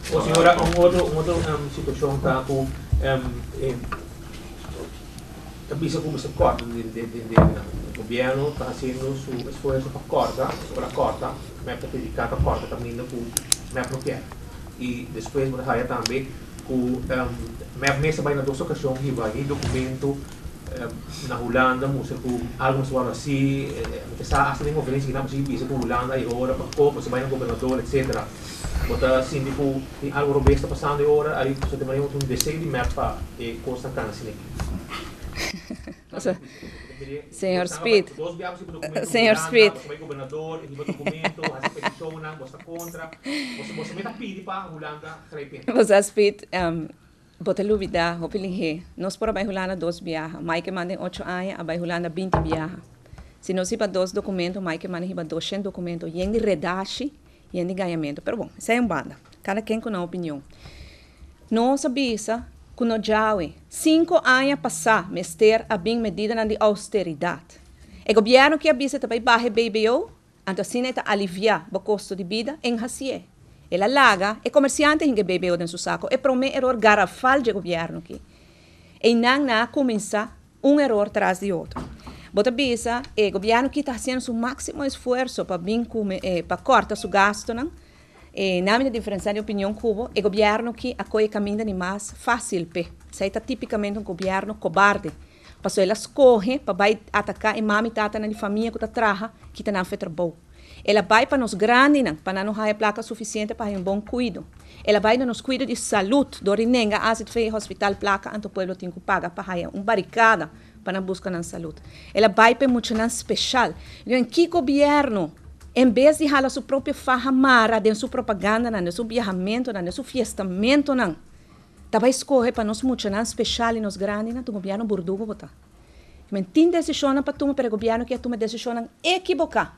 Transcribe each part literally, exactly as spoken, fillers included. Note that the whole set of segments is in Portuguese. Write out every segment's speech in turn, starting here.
O senhora, um outro, um outro um, situação está com a visa como se corta de, de, de, de, o governo está fazendo seu esforço para cortar, para cortar, mas para dedicar a corta também com mas não quer. E depois você vai também com mas mesa vai na duas ocasiões e vai documento na Holanda, música com algo suave assim, que está assim uma vez que não precisa visa com Holanda e agora para copa, você vai no governador, etcétera. Bota assim tipo algo robusto passando agora, aí você tem mais um desenho de mapa e costa cansa Senhor Speed, Senhor Speed, você Speed, bota luvida, hopilinhe, nós por abai Holanda dois viaja, mais que mandem oito anos, abai Holanda vinte viaja. Se nós iba dois documentos, mais que mandem iba duzentos documentos, e em de redache, e em de ganhamento. Pero bom, isso é um banda, cada quem com uma opinião. Nós sabia Kuno jawe, cinco anos passar, mester a bem medida de austeridade. O governo que avisa também barre B B O, então assim está aliviar o custo de vida em Hasie. Ela laga, e comerciante em B B O dentro do saco, e promete erro garrafal de governo aqui. E não na começa um erro atrás de outro. Bota bisa, o governo que está fazendo seu máximo esforço para bem eh, para cortar seu gasto, não? E na minha diferença de opinião cubo, o governo que acolhe caminho de mais fácil, pe. Isso é tipicamente um governo cobarde. Passou ela escorre para vai atacar e mami tata na família que está traja, que está na fetra boa. Ela vai para nos grandes, para não ter placa suficiente para um bom cuido. Ela vai nos cuida de saúde, dorinenga, as fez hospital placa, anto o povo tem que pagar para ter uma barricada para buscar na saúde. Ela vai para muito especial. Então, que governo em vez de falar sua própria farra mara, de sua propaganda, de seu viajamento, de seu fiestamento, não. Tava escorrer para nós muito especial e nos grandes, não, o governo burdugo botar. Mas tem decisão para tomar, para o governo que toma decisão equivocada.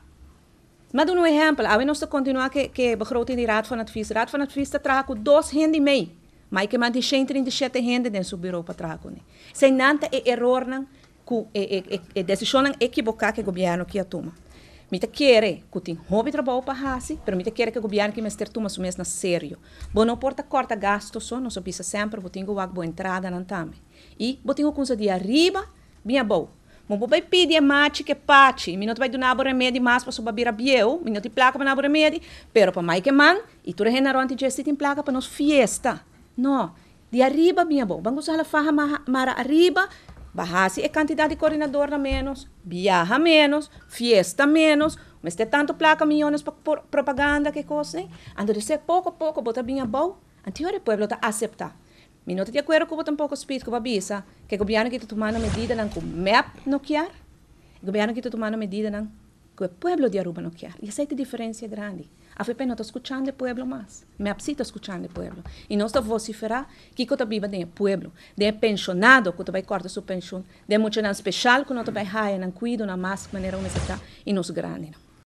Mas um exemplo, a nós continuar que que begroting de raad van advies, raad van advies te traga com dois gente mee, mas que man die cento trinta e sete gente dentro do bureau para traga com. Sem nada é erro não, com é é decisão equivocada que o governo que toma. Mita quer que tem hobby trabalho para fazer, mas mita quer que o governo que mester toma isso mesmo sério. Bom, não porta corta gasto só, não só pisa sempre, botinho o boa entrada não também. E botinho coisa de arriba, bem bom. Mo vai pedir a mate que pate, minuto vai donar o remédio mais para subir a biel, minuto placa para o remédio, pero para mais que man, e tu regenerar antes de assistir placa para nos fiesta. Não, de arriba bem bom. Vamos usar a farra mara arriba. Bahasi a quantidade de coordenador na menos, viaja menos, fiesta menos, mas tem tanto placa milhões para propaganda que coisa, né? Ando de ser pouco a pouco, bota bem a bom, anterior o povo está aceitar. Mi não te acuerdo que botam pouco speed que o babisa, que o governo que está tomando medida não com map no quer, o governo que está tomando medida não que o povo de Aruba não quer. E essa é a diferença grande. A F P não está escutando o povo mais. Map sim está escutando o povo. E nós estamos vociferar que está viva do povo, de pensionado que vai cortar sua pensão, de muito especial que não vai raia, não cuida, na mais maneira como está e nos grandes.